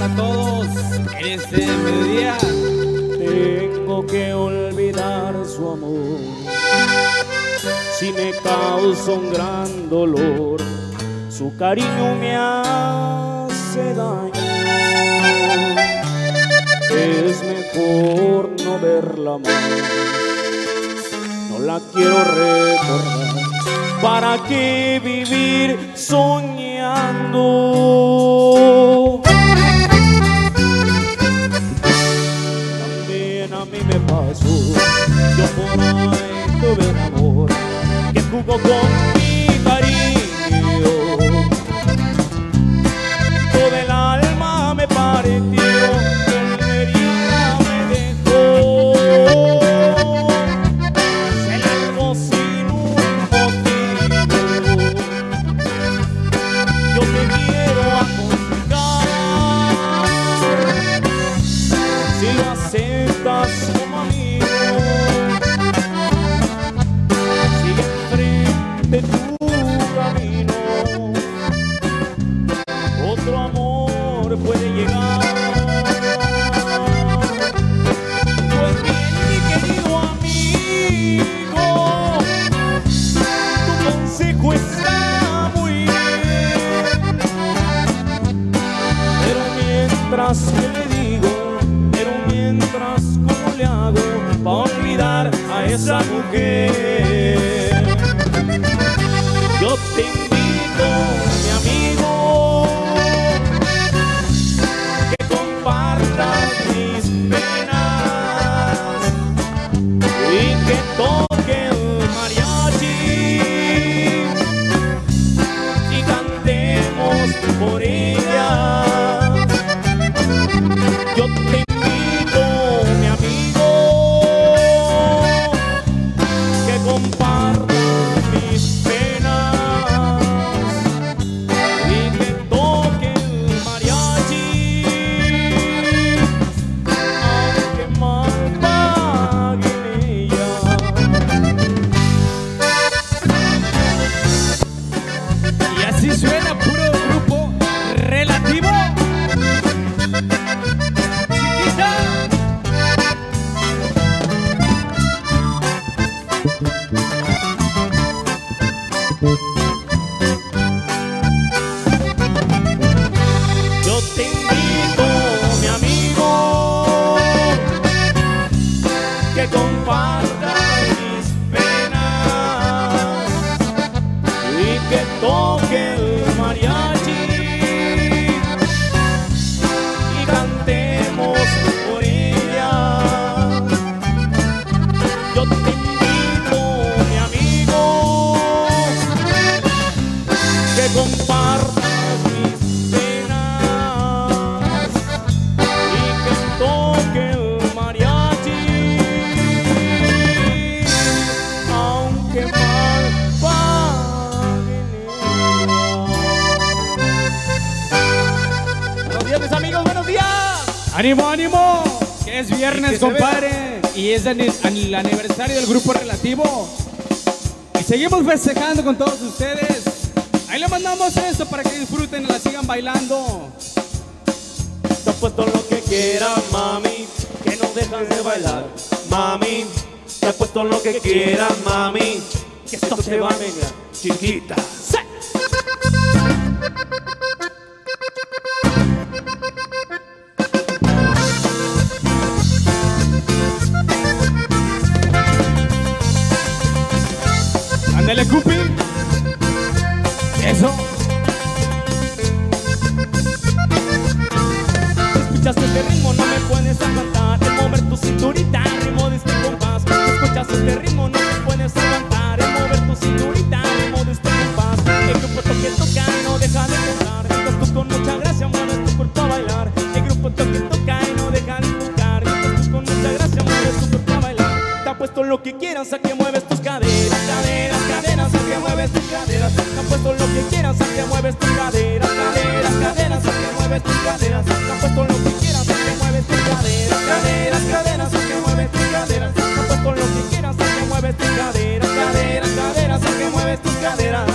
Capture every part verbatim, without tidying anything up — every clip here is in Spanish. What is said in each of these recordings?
para todos en este mediodía. Tengo que olvidar su amor, si me causa un gran dolor, su cariño me hace daño. Es mejor no verla más, no la quiero recordar. ¿Para qué vivir soñando? También a mí me pasó, yo por ahí tuve un amor que jugó con mi cariño. Todo el alma me partió, como amigo, sigue enfrente tu camino. Otro amor puede llegar. Pues bien, mi querido amigo, tu consejo está muy bien, pero mientras que le digo, mientras, ¿cómo le hago para olvidar a esa mujer? Yo te invito, mi amigo, que compartas mis penas y que toque el mariachi y cantemos por ella. Yo te ¡ánimo, ánimo! Que es viernes, que compadre, y es el, el aniversario del Grupo Relativo. Y seguimos festejando con todos ustedes. Ahí le mandamos esto para que disfruten y la sigan bailando. Te apuesto lo que quieras, mami, que no dejan de bailar. Mami, te apuesto lo que quieras, mami, que esto se va a venir, chiquita. ¡Sí! Ándale, Cupi. Eso. Escuchas este ritmo, no me puedes aguantar. El mover tu cinturita, ritmo de este compás. Escuchas este ritmo, no me puedes aguantar. El mover tu cinturita, ritmo de este compás. El grupo toque toca y no deja de tocar. Mientras tú con mucha gracia mueves tu cuerpo a bailar. El grupo toque toca y no deja de tocar. Mientras tú con mucha gracia mueves tu cuerpo a bailar. Te apuesto lo que quieras a que mueves tus caderas, caderas, caderas, a que mueves tus caderas. Te apuesto lo que quieras a que mueves tus caderas, caderas, caderas, a que mueves tus caderas. Te apuesto lo que quieras a que mueves tus caderas, caderas, caderas, a que mueves tus caderas. Te apuesto lo que quieras a que mueves tus caderas, caderas, caderas, a que mueves tus caderas.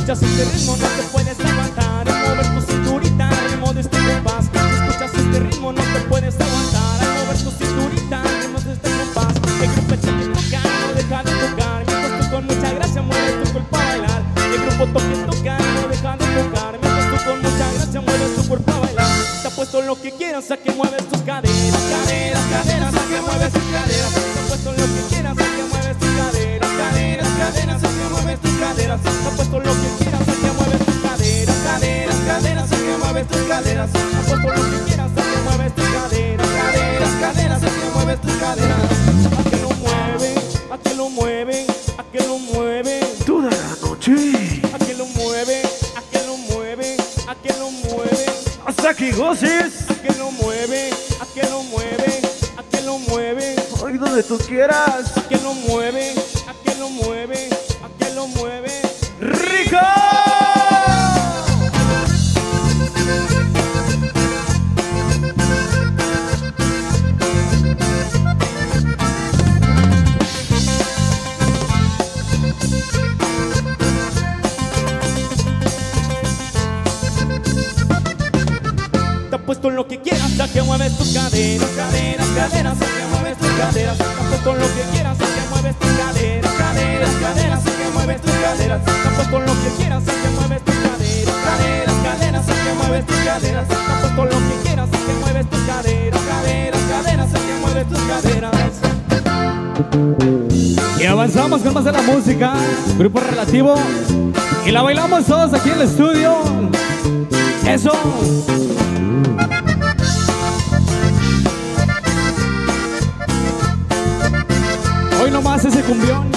escuchas este ritmo no te puedes aguantar. Al mover tu cinturita al ritmo de este compás. Si escuchas este ritmo no te puedes aguantar. Al mover tu cinturita al ritmo de este compás. El grupo echa que toca, no deja de tocar. Mientras tú con mucha gracia mueves tu cuerpo a bailar. El grupo toque toca, no deja de tocar. Mientras tú con mucha gracia mueves tu cuerpo a bailar. Te apuesto lo que quieras a que mueves tus caderas, caderas, caderas, a que mueves tus caderas. Te apuesto lo que quieras a que mueves tus caderas, caderas, caderas, a que mueves tus caderas. Te apuesto lo que quieras a que mueves tus caderas, caderas, caderas, a que mueves tus caderas. Te apuesto lo que quieras a que mueves tus caderas, caderas, caderas, a que mueves tus caderas. A que lo mueven, a que lo mueven, a que lo mueven toda la noche, a que lo mueven, a que lo mueven, a que lo mueven, hasta que goces. a que lo mueven, a que lo mueven, a que lo mueven, Ay, donde tú quieras. a que lo mueven, a que lo mueven, a que lo mueven. ¡Rico! Te apuesto lo que quieras a que mueves tus caderas, caderas, caderas, a que mueves tus caderas. Te apuesto lo que quieras a que mueves tus caderas, caderas, caderas, a que mueves tus caderas. Te apuesto lo que quieras a que mueves tus caderas, caderas, caderas, a que mueves tus caderas. Te apuesto lo que quieras a que mueves tus caderas, caderas, caderas, a que mueves tus caderas. Y avanzamos con más de la música, Grupo Relativo, y la bailamos todos aquí en el estudio. Eso. Hoy nomás ese cumbión.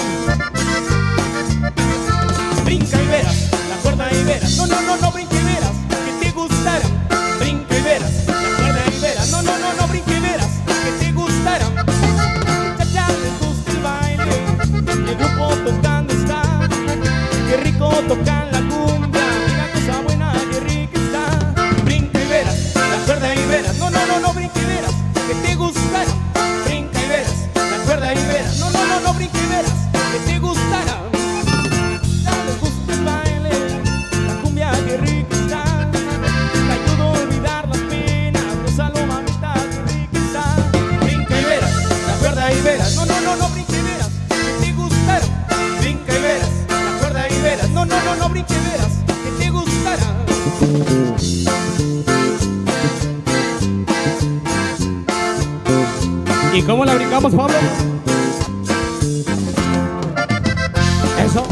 Brinca y verás, la cuerda y verás. No, no, no, no, brinca y verás, que te gustaran. Brinca y verás, la cuerda y verás. No, no, no, no, brinca y verás, que te gustaran. Muchacha, les gusta el baile, el grupo tocando está. Qué rico tocan la cumbia, mira cosa buena, qué rica está. Brinca y verás, la cuerda y verás. No, no, no, no, brinca y verás, que te gustaran. Brinca y verás, la cuerda y verás. No, no, no, no, brinca y verás, que te gustaran. Les gusta el baile, la cumbia que rica está. Te ayudo a olvidar las penas, gózalo mamita, que rica está. Brinca y verás, la cuerda y verás. No, no, no, no, brinca y verás, que te gustaron. Brinca y verás, la cuerda y verás. No, no, no, no, brinca y verás, que te gustaran. ¿Y cómo la brincamos, Pablo? Eso.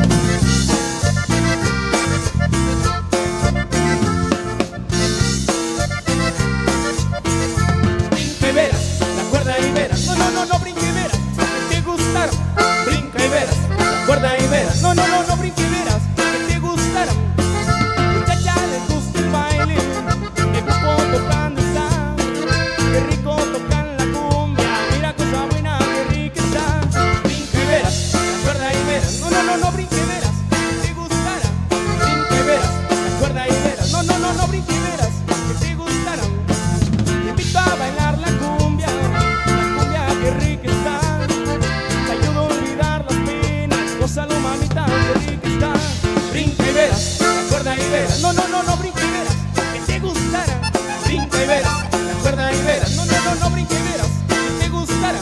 Brinca y verás, la cuerda y verás. No, no, no, no, brinca y verás, que te gustaron. Brinca y verás, la cuerda y verás. No, no, no, no, brinca y verás, que te gustaron. Muchacha, les gusta el baile, el grupo tocando está. Qué rico tocan la cumbia, mira cosa buena, qué rica está. Brinca y verás, la cuerda y verás. No, no, no, no, brinca y verás, que te gustara. Brinca y verás, la cuerda y verás. No, no, no, no, brinca y verás, que te gustaran. Te invito a bailar la cumbia, la cumbia que rica está. Te ayudo a olvidar las penas, gózalo mamita, que rica está. Brinca y verás, la cuerda y verás. No, no, no, no, brinca y verás, que te gustara. Brinca y verás, la cuerda y verás. No, no, no, no, brinca y verás, que te gustara.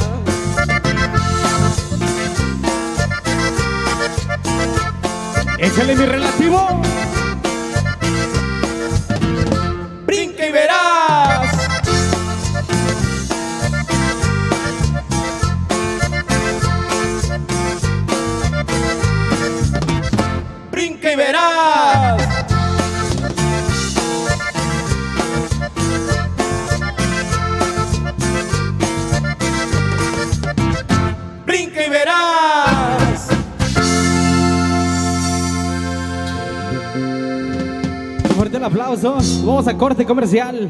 Échale mi relativo. Brinca y verás. Brinca y verás. Brinca y verás. Un fuerte el aplauso. Vamos a corte comercial.